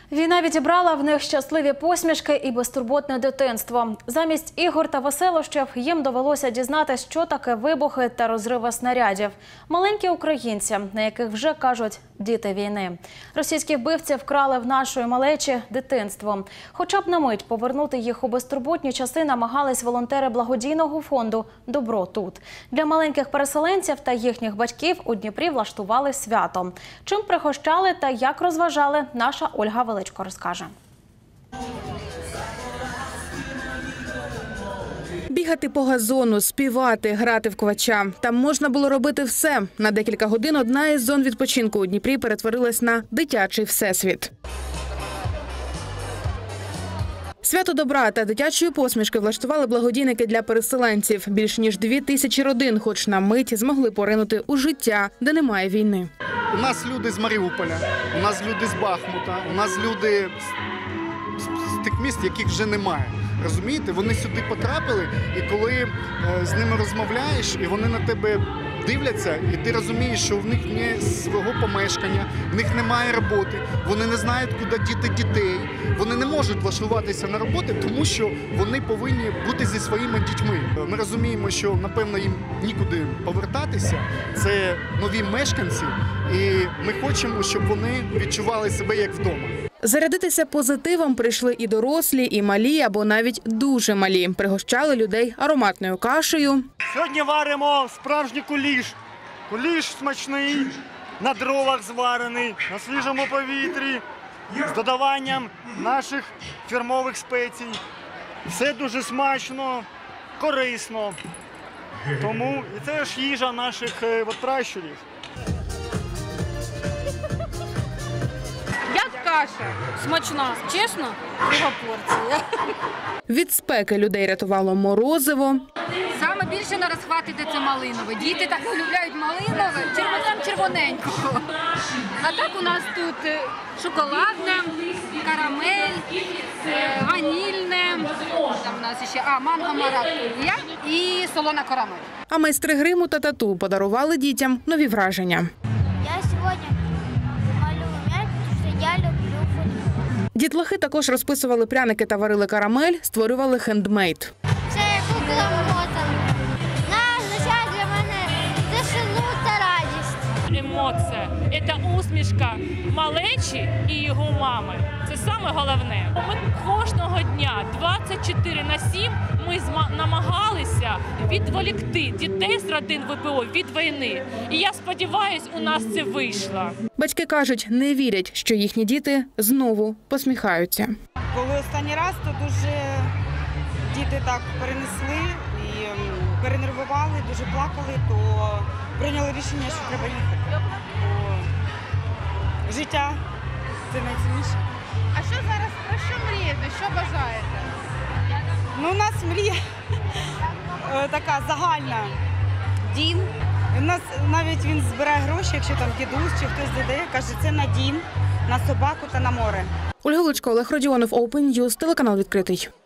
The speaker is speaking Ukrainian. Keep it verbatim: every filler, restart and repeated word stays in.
Війна відібрала в них щасливі посмішки і безтурботне дитинство. Замість ігор та веселощів їм довелося дізнатися, що таке вибухи та розриви снарядів. Маленькі українці, на яких вже кажуть «діти війни». Російські вбивці вкрали в нашої малечі дитинство. Хоча б на мить повернути їх у безтурботні часи намагались волонтери благодійного фонду «Добро тут». Для маленьких переселенців та їхніх батьків у Дніпрі влаштували свято. Чим пригощали та як розважали, наша Ольга Величко розкаже. Бігати по газону, співати, грати в квача. Там можна було робити все. На декілька годин одна із зон відпочинку у Дніпрі перетворилась на дитячий всесвіт. Свято добра та дитячої посмішки влаштували благодійники для переселенців. Більш ніж дві тисячі родин хоч на мить змогли поринути у життя, де немає війни. У нас люди з Маріуполя, у нас люди з Бахмута, у нас люди з тих міст, яких вже немає. Розумієте, вони сюди потрапили, і коли е, з ними розмовляєш, і вони на тебе дивляться, і ти розумієш, що в них немає свого помешкання, в них немає роботи, вони не знають, куди діти дітей, вони не можуть влаштуватися на роботи, тому що вони повинні бути зі своїми дітьми. Ми розуміємо, що, напевно, їм нікуди повертатися, це нові мешканці, і ми хочемо, щоб вони відчували себе як вдома. Зарядитися позитивом прийшли і дорослі, і малі, або навіть дуже малі. Пригощали людей ароматною кашею. Сьогодні варимо справжній куліш. Куліш смачний, на дровах зварений, на свіжому повітрі, з додаванням наших фірмових спецій. Все дуже смачно, корисно. Тому і це ж їжа наших от, пращурів. Каша смачна, чесно, друга порція. Від спеки людей рятувало морозиво. Саме більше на розхват іде це малинове. Діти так полюбляють малинове, червонем червоненького. А так у нас тут шоколадне, карамель, ванільне, там у нас ще, а, манго маракуйя і солона карамель. А майстри гриму та тату подарували дітям нові враження. Я сьогодні малюю м'яч, тому що я люблю футбол. Дітлахи також розписували пряники та варили карамель, створювали хендмейд. Це кукла Моцарт. Вона означає для мене тишину та радість. Емоція – це усмішка малечі і його мами. Це саме головне. Ми кожного дня, двадцять чотири на сім, ми намагалися відволікти дітей з родин ВПО від війни. І я сподіваюся, у нас це вийшло. Батьки кажуть, не вірять, що їхні діти знову посміхаються. Коли останній раз, то дуже діти так перенесли і перенервували, дуже плакали, то прийняли рішення, що треба їхати. Бо життя – це найцінніше. А що зараз, про що мрієте, що бажаєте? Ну, у нас мрія така загальна. Дім. У нас навіть він збирає гроші, якщо там дідусь чи хтось додає, каже, це на дім, на собаку та на море. Ольга Величко, Олег Родіонов, Open News, телеканал «Відкритий».